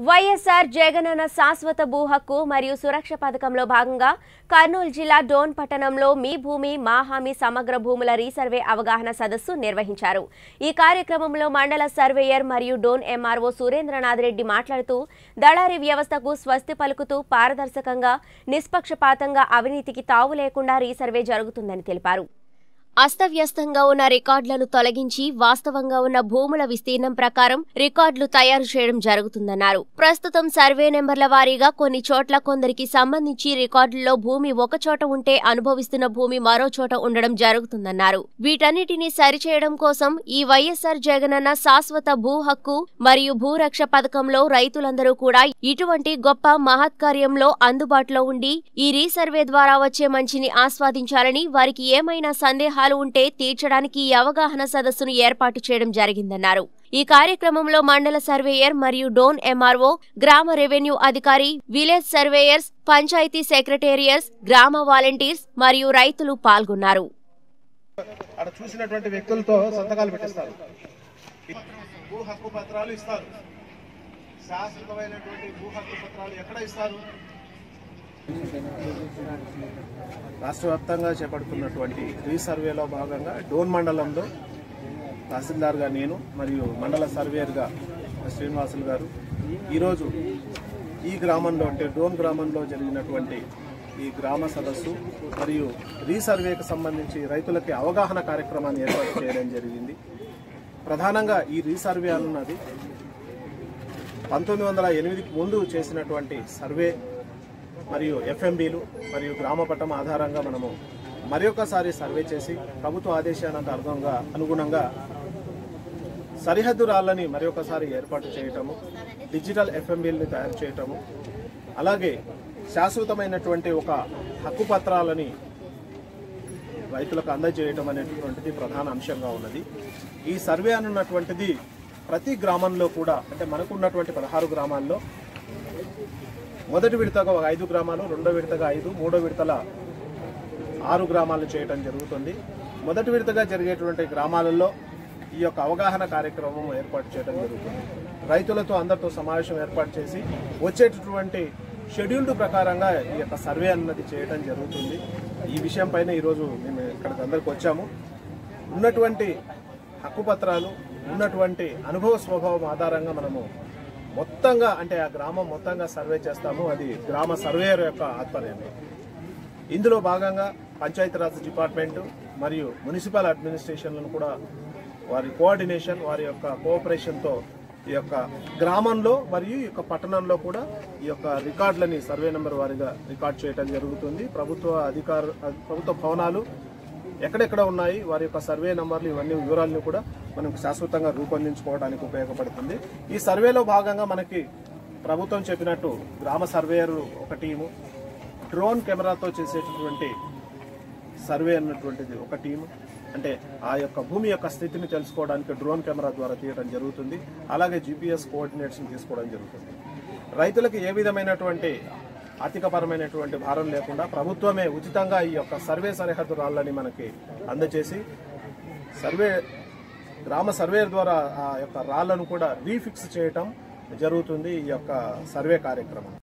వైఎస్ఆర్ జగనన్న శాశ్వత భూ హక్కు మరియు సురక్ష పథకంలో భాగంగా కర్నూలు జిల్లా డోన్ పట్టణంలో మీ భూమి మా హామీ సమగ్ర భూముల రీసర్వే అవగాహన సదస్సు నిర్వహించారు. ఈ కార్యక్రమంలో మండల సర్వేయర్ మరియు డోన్ ఎంఆర్ఓ సురేంద్రనాథ్ రెడ్డి మాట్లాడుతూ దళారీ వ్యవస్థకు స్వస్తి పలుకుతూ పారదర్శకంగా నిష్పక్షపాతంగా అవినీతికి తావు లేకుండా రీసర్వే జరుగుతుందని తెలిపారు. అస్తవ్యస్తంగా ఉన్న రికార్డులను తొలగించి వాస్తవంగా ఉన్న భూముల విస్తీర్ణం ప్రకారం రికార్డులు తయారు చేయడం జరుగుతుందన్నారు. ప్రస్తుతం సర్వే నెంబర్ల వారీగా కొన్ని చోట్ల కొందరికి సంబంధించి రికార్డుల్లో భూమి ఒక చోట ఉంటే అనుభవిస్తున్న భూమి మరో చోట ఉండడం జరుగుతుందన్నారు. వీటన్నిటిని సరిచేయడం కోసం ఈ వైఎస్ఆర్ జగనన్న శాశ్వత భూ హక్కు మరియు భూరక్ష పథకంలో రైతులందరూ కూడా ఇటువంటి గొప్ప మహత్కార్యంలో అందుబాటులో ఉండి ఈ రీసర్వే ద్వారా వచ్చే మంచిని ఆస్వాదించాలని, వారికి ఏమైనా సందేహాలు ఉంటే తీర్చడానికి ఈ అవగాహన సదస్సును ఏర్పాటు చేయడం జరిగిందన్నారు. ఈ కార్యక్రమంలో మండల సర్వేయర్ మరియు డోన్ ఎంఆర్ఓ, గ్రామ రెవెన్యూ అధికారి, విలేజ్ సర్వేయర్స్, పంచాయతీ సెక్రటేరియర్స్, గ్రామ వాలంటీర్స్ మరియు రైతులు పాల్గొన్నారు. చూసినటువంటి వ్యక్తులతో సంతకాలు పెట్టిస్తారు, భూ హక్కు పత్రాలు ఇస్తారు. శాశ్వతమైనటువంటి భూ హక్కు పత్రాలు ఎక్కడ ఇస్తారు? రాష్ట్ర వ్యాప్తంగా చేపడుతున్నటువంటి రీసర్వేలో భాగంగా డోన్ మండలంలో తహసీల్దార్గా నేను మరియు మండల సర్వేయర్గా శ్రీనివాసులు గారు ఈరోజు ఈ గ్రామంలో అంటే డోన్ గ్రామంలో జరిగినటువంటి ఈ గ్రామ సదస్సు మరియు రీసర్వేకి సంబంధించి రైతులకి అవగాహన కార్యక్రమాన్ని ఏర్పాటు చేయడం జరిగింది. ప్రధానంగా ఈ రీసర్వే అన్నది 1908కి ముందు చేసినటువంటి సర్వే మరియు ఎఫ్ఎంబీలు మరియు గ్రామ పట్టం ఆధారంగా మనము మరొకసారి సర్వే చేసి ప్రభుత్వ ఆదేశానికి అనుగుణంగా సరిహద్దు రాళ్లని మరొకసారి ఏర్పాటు చేయటము, డిజిటల్ ఎఫ్ఎంబీలని తయారు చేయటము, అలాగే శాశ్వతమైనటువంటి ఒక హక్కు పత్రాలని రైతులకు అందజేయటం అనేటువంటిది ప్రధాన అంశంగా ఉన్నది. ఈ సర్వే అన్నటువంటిది ప్రతి గ్రామంలో కూడా అంటే మనకున్నటువంటి 16 గ్రామాల్లో మొదటి విడతగా 5 గ్రామాలు, రెండో విడతగా 5, మూడో విడతల 6 గ్రామాలు చేయడం జరుగుతుంది. మొదటి విడతగా జరిగేటువంటి గ్రామాలలో ఈ యొక్క అవగాహన కార్యక్రమం ఏర్పాటు చేయడం జరుగుతుంది. రైతులతో అందరితో సమావేశం ఏర్పాటు చేసి వచ్చేటటువంటి షెడ్యూల్డ్ ప్రకారంగా ఈ యొక్క సర్వే అన్నది చేయడం జరుగుతుంది. ఈ విషయం పైన ఈరోజు మేము ఇక్కడికి అందరికి వచ్చాము. ఉన్నటువంటి హక్కు పత్రాలు, ఉన్నటువంటి అనుభవ స్వభావం ఆధారంగా మనము మొత్తంగా అంటే ఆ గ్రామం మొత్తంగా సర్వే చేస్తాము. అది గ్రామ సర్వేయర్ యొక్క ఆధ్వర్యంలో. ఇందులో భాగంగా పంచాయతీరాజ్ డిపార్ట్మెంట్ మరియు మున్సిపల్ అడ్మినిస్ట్రేషన్లను కూడా వారి కోఆర్డినేషన్, వారి యొక్క కోఆపరేషన్తో ఈ యొక్క గ్రామంలో మరియు ఈ యొక్క పట్టణంలో కూడా ఈ యొక్క రికార్డులని సర్వే నెంబర్ వారిగా రికార్డ్ చేయడం జరుగుతుంది. ప్రభుత్వ భవనాలు ఎక్కడెక్కడ ఉన్నాయి, వారి యొక్క సర్వే నంబర్లు, ఇవన్నీ వివరాలను కూడా మనకు శాశ్వతంగా రూపొందించుకోవడానికి ఉపయోగపడుతుంది. ఈ సర్వేలో భాగంగా మనకి ప్రభుత్వం చెప్పినట్టు గ్రామ సర్వేయర్ ఒక టీము, డ్రోన్ కెమెరాతో చేసేటటువంటి సర్వే అన్నటువంటిది ఒక టీము. అంటే ఆ యొక్క భూమి యొక్క స్థితిని తెలుసుకోవడానికి డ్రోన్ కెమెరా ద్వారా తీయడం జరుగుతుంది. అలాగే జీపీఎస్ కోఆర్డినేట్స్ని తీసుకోవడం జరుగుతుంది. రైతులకు ఏ విధమైనటువంటి ఆర్థికపరమైనటువంటి భారం లేకుండా ప్రభుత్వమే ఉచితంగా ఈ యొక్క సర్వే సరిహద్దు రాళ్లని మనకి అందజేసి గ్రామ సర్వేయర్ ద్వారా ఆ యొక్క రాళ్లను కూడా రీఫిక్స్ చేయటం జరుగుతుంది ఈ యొక్క సర్వే కార్యక్రమం.